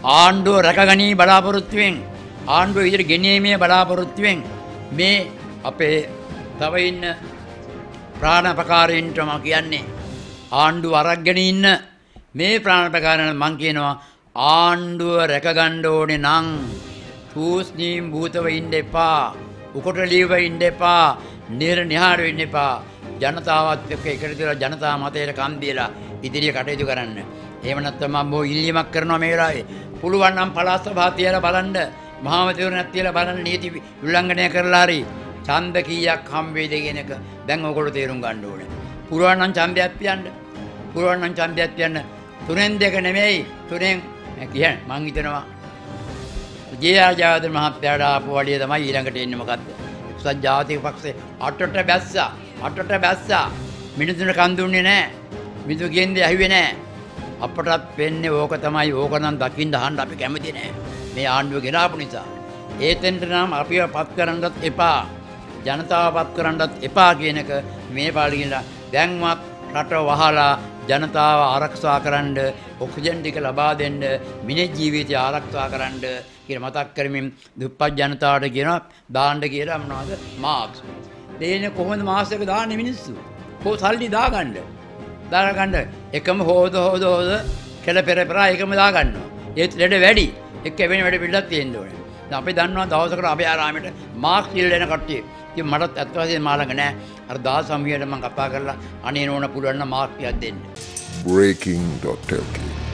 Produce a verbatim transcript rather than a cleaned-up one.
ආණ්ඩුව රැකගනී බලාපොරොත්තුවෙන් ආණ්ඩුව විදිහට ගෙනීමේ බලාපොරොත්තුවෙන් මේ අපේ තව ඉන්න ප්‍රාණපකාරීන්ට මම කියන්නේ ආණ්ඩුව අරගෙන ඉන්න මේ ප්‍රාණපකාරයන් මම කියනවා ආණ්ඩුව රැකගන්න ඕනේ නම් තූස්නීම් භූතව ඉන්න එපා උකොටලීව ඉන්න එපා නිර්නිහාර වෙන්න එපා ජනතාවත් එක්ක එකට දලා ජනතා මතයට කන් දීලා ඉදිරිය කටයුතු කරන්න. එහෙම නැත්නම් මම බෝ ඉල්ලීමක් කරනවා මේ වෙලාවේ. පුළුවන් නම් පළාත් සභාව තියලා බලන්න මහමැතිවරණයක් තියලා බලන්න නීති උල්ලංඝනය කරලා හරි ඡන්ද කීයක් හම් වේද කියන එක දැන් ඔයගොල්ලෝ තේරුම් ගන්න ඕනේ. පුළුවන් නම් ඡන්දයක් පියන්න. පුළුවන් නම් ඡන්දයක් පියන්න. තුනෙන් දෙක නෙමෙයි තුනෙන් කියන්නේ මං හිතනවා ජේ.ආර්. ජයවර්ධන මහත්තයාට ආපු වලිය තමයි ඊළඟට එන්නේ මොකද්ද? එක්සත් ජාතික පක්ෂේ අටට බැස්සා. අටට බැස්සා. මිනිඳුන කන් දුන්නේ නැහැ. මිනිඳු කියන්නේ ඇහුවේ නැහැ. අපටත් වෙන්නේ ඕක තමයි. ඕක නම් දකින්න අහන්න අපි කැමති නැහැ. මේ ආණ්ඩුව ගෙනාපු නිසා. ඒතෙන්ට නම් අපිව පත් කරන්නත් එපා. ජනතාව පත් කරන්නත් එපා කියන එක මේ පාඩියල දැන්වත් රට වහලා ජනතාව ආරක්ෂා කරන්න ඔක්සිජන් ටික ලබා දෙන්න මිනිස් ජීවිතය ආරක්ෂා කරන්න කියලා මතක් කරමින් දුප්පත් ජනතාවට කියනවා දාන්න කියලා මොනවද මාක්ස්. දෙන්නේ කොහොමද මාසෙක දාන්නේ මිනිස්සු? කො සල්ලි දාගන්න. දාගන්න එකම හොද හොද හොද කෙල පෙර පෙර එකම දාගන්නවා. ඒත් ලෙඩ වැඩි. එක්ක වෙන වැඩ පිළිලක් තියෙන්න ඕනේ. දැන් අපි දන්නවා දවසකට අපේ ආරාමයට මාක්ස් ඉල්ලන කට්ටිය. ඉතින් මටත් අත් වශයෙන් මා ළඟ නැහැ. අර දහස් නවයට මම කතා කරලා අනේ නෝන පුළුවන් නම් මාක්ස් ටිකක් දෙන්න. breaking dot l k